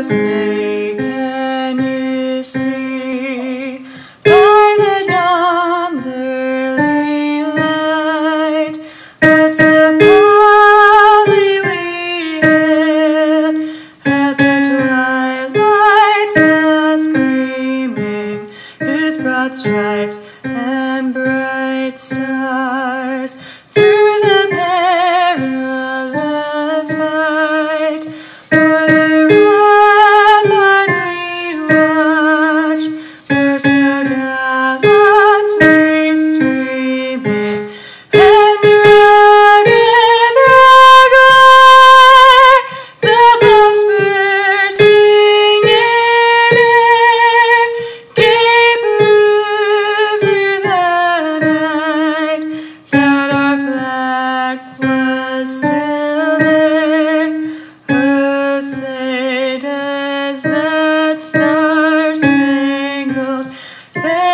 say, can you see by the dawn's early light what so proudly we hailed at the twilight's last gleaming, whose broad stripes and bright stars through the perilous fight o'er the ramparts we watched were so gallantly streaming, and the rockets away, the bombs bursting in air, gave proof through the night that our flag was still there. Oh, say does that star-spangled banner